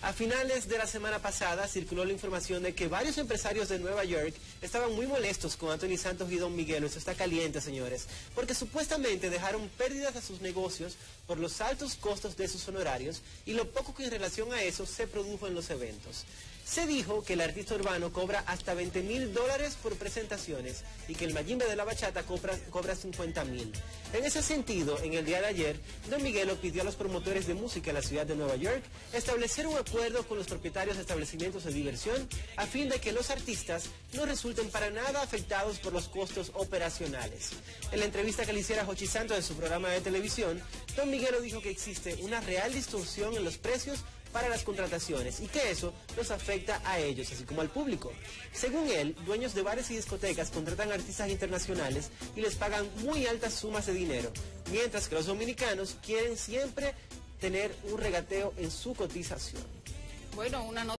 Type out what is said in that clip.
A finales de la semana pasada circuló la información de que varios empresarios de Nueva York estaban muy molestos con Anthony Santos y Don Miguelo. Eso está caliente, señores, porque supuestamente dejaron pérdidas a sus negocios por los altos costos de sus honorarios y lo poco que en relación a eso se produjo en los eventos. Se dijo que el artista urbano cobra hasta $20,000 por presentaciones y que el Mayimbe de la bachata cobra $50,000. En ese sentido, en el día de ayer, Don Miguelo pidió a los promotores de música en la ciudad de Nueva York establecer un acuerdo con los propietarios de establecimientos de diversión a fin de que los artistas no resulten para nada afectados por los costos operacionales. En la entrevista que le hiciera Jochi Santos en su programa de televisión, Don Miguelo dijo que existe una real distorsión en los precios para las contrataciones y que eso los afecta a ellos, así como al público. Según él, dueños de bares y discotecas contratan artistas internacionales y les pagan muy altas sumas de dinero, mientras que los dominicanos quieren siempre tener un regateo en su cotización. Bueno, una nota